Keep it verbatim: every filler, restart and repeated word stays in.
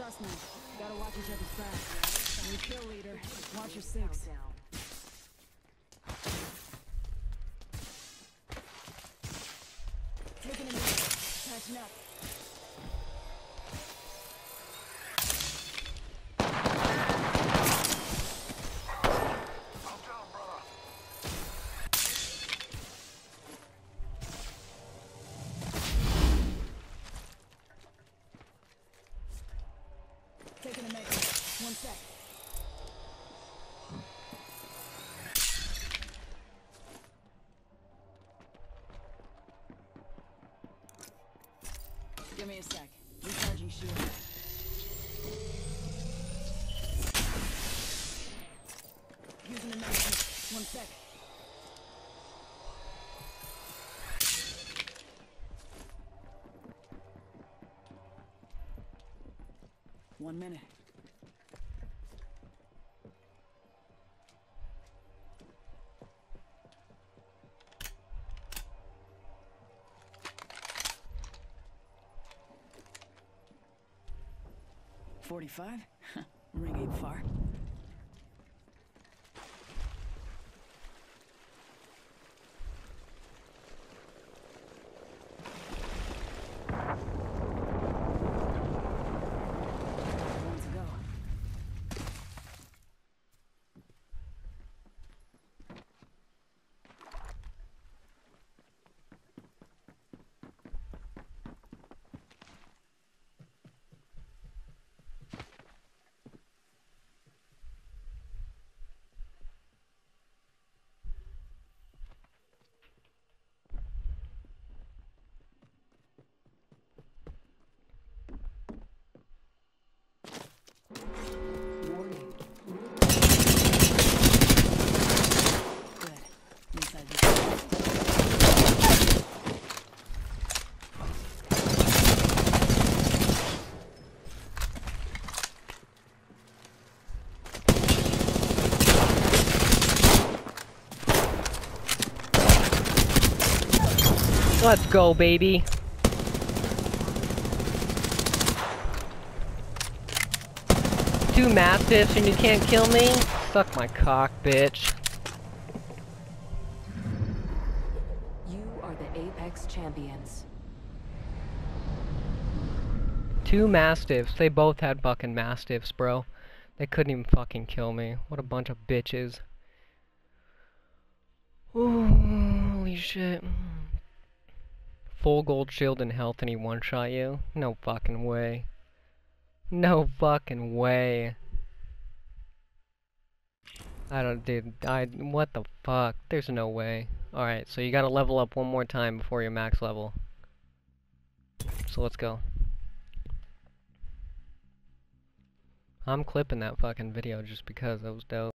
Sussman, gotta watch each other's back. New kill leader, watch your six. Taking a minute, catching up. Taking a minute, one sec. Give me a sec. Recharging shield. Using the medicine. One sec. One minute. Forty-five? Ring ain't far. One to go. Let's go, baby. Two mastiffs and you can't kill me? Suck my cock, bitch. You are the Apex champions. Two mastiffs. They both had fucking mastiffs, bro. They couldn't even fucking kill me. What a bunch of bitches. Ooh, holy shit. Full gold shield and health and he one-shot you? No fucking way. No fucking way. I don't, dude, I, what the fuck? There's no way. Alright, so you gotta level up one more time before your max level. So let's go. I'm clipping that fucking video just because that was dope.